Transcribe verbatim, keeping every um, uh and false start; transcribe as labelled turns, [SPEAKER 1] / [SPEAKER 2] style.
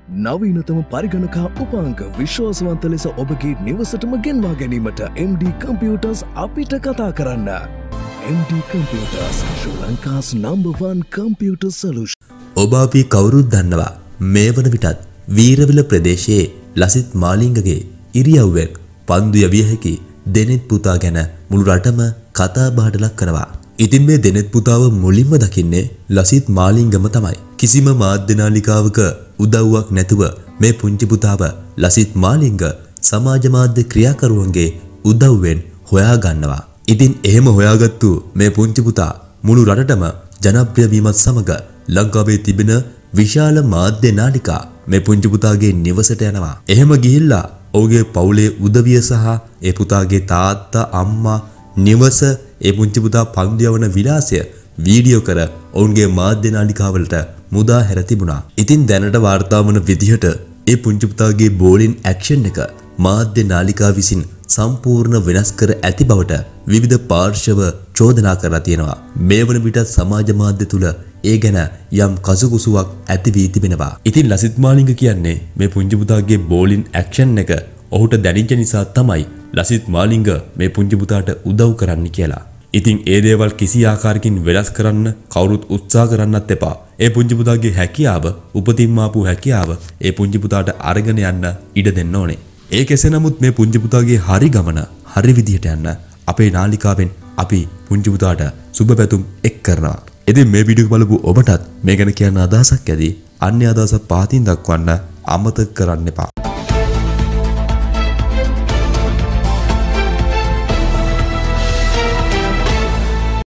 [SPEAKER 1] නවීනතම පරිගණක උපාංක විශ්වාසවන්ත ලෙස ඔබගේ නිවසටම ගෙන්වා ගැනීමට M D Computers අපිට කතා කරන්න. M D Computers, Sri Lanka's number one computer solution.
[SPEAKER 2] ඔබ අපි කවුරුත් දන්නවා මේ වන විටත් වීරවිල ප්‍රදේශයේ ලසිත් මාලිංගගේ ඉරියව්වෙන් පන්දු යවිය හැකි දෙනෙත් පුතා ගැන මුළු රටම කතා බහට ලක් කරනවා. ඉතින් මේ දෙනෙත් පුතාව මුලින්ම දකින්නේ ලසිත් මාලිංගම තමයි. කිසිම මාධ්‍ය නාලිකාවක උදව්වක් නැතුව මේ පුංචි පුතාව ලසිත් මාලිංග සමාජ මාධ්‍ය ක්‍රියාකරුවන්ගේ උදව්වෙන් හොයා ගන්නවා. ඉතින් එහෙම හොයාගත්තු මේ පුංචි පුතා මුළු රටටම ජනප්‍රිය වීමත් සමග ලංකාවේ තිබෙන විශාල මාධ්‍ය නාලිකා මේ පුංචි පුතාගේ නිවසට යනවා. එහෙම ගිහිල්ලා ඔහුගේ පවුලේ උදවිය සහ ඒ පුතාගේ තාත්තා අම්මා නිවස ඒ පුංචි පුතා පන්දු යවන විලාසය වීඩියෝ කර ඔවුන්ගේ මාධ්‍ය නාලිකාවලට මුදා හැර තිබුණා. ඉතින් දැනට වාර්තා වන විදිහට ඒ පුංචි පුතාගේ බෝලින් ඇක්ෂන් එක මාධ්‍ය නාලිකා විසින් සම්පූර්ණ වෙනස් කර ඇති බවට විවිධ පාර්ශව චෝදනා කරලා තියෙනවා. මේ වන විට සමාජ මාධ්‍ය තුල ඒ ගැන යම් කසුකුසුවක් ඇති වී තිබෙනවා. ඉතින් ලසිත් මාලිංග කියන්නේ මේ පුංචි පුතාගේ බෝලින් ඇක්ෂන් එක ඔහුට දැනෙච්ච නිසා තමයි ලසිත් මාලිංග මේ පුංචි පුතාට උදව් කරන්න කියලා. ඉතින් ඒ දේවල් කිසි ආකාරයකින් වෙනස් කරන්න කවුරුත් උත්සාහ කරන්නත් එපා. ඒ පුංචි පුතාගේ හැකියාව, උපතින්ම ආපු හැකියාව ඒ පුංචි පුතාට අරගෙන යන්න ඉඩ දෙන්න ඕනේ. ඒ කෙසේ නමුත් මේ පුංචි පුතාගේ හරි ගමන හරි විදිහට යන්න අපේ නාලිකාවෙන් අපි පුංචි පුතාට සුබ පැතුම් එක් කරනවා. ඉතින් මේ වීඩියෝ බලපු ඔබටත් මේ ගැන කියන්න අදහසක් ඇති. අන්‍ය අදහසක් පහතින් දක්වන්න අමතක කරන්න එපා.